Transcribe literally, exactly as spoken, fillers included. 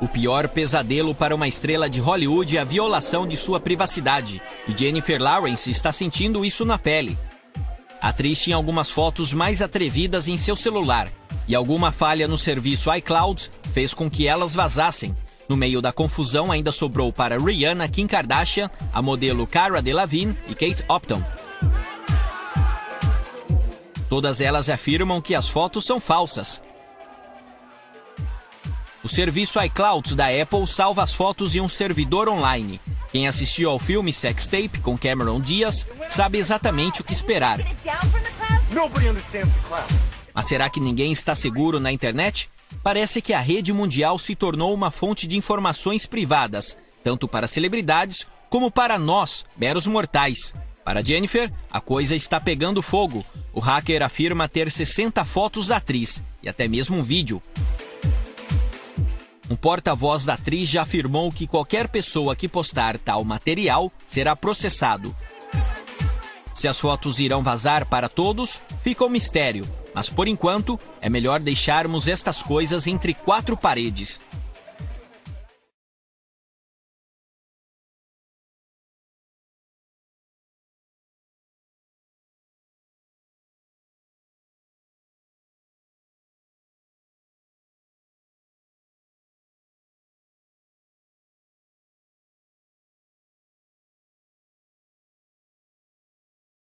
O pior pesadelo para uma estrela de Hollywood é a violação de sua privacidade, e Jennifer Lawrence está sentindo isso na pele. A atriz tinha algumas fotos mais atrevidas em seu celular, e alguma falha no serviço iCloud fez com que elas vazassem. No meio da confusão ainda sobrou para Rihanna, Kim Kardashian, a modelo Cara Delevingne e Kate Upton. Todas elas afirmam que as fotos são falsas. O serviço iCloud da Apple salva as fotos em um servidor online. Quem assistiu ao filme Sex Tape com Cameron Diaz sabe exatamente o que esperar. Mas será que ninguém está seguro na internet? Parece que a rede mundial se tornou uma fonte de informações privadas, tanto para celebridades como para nós, meros mortais. Para Jennifer, a coisa está pegando fogo. O hacker afirma ter sessenta fotos da atriz e até mesmo um vídeo. Um porta-voz da atriz já afirmou que qualquer pessoa que postar tal material será processado. Se as fotos irão vazar para todos, fica um mistério. Mas por enquanto, é melhor deixarmos estas coisas entre quatro paredes.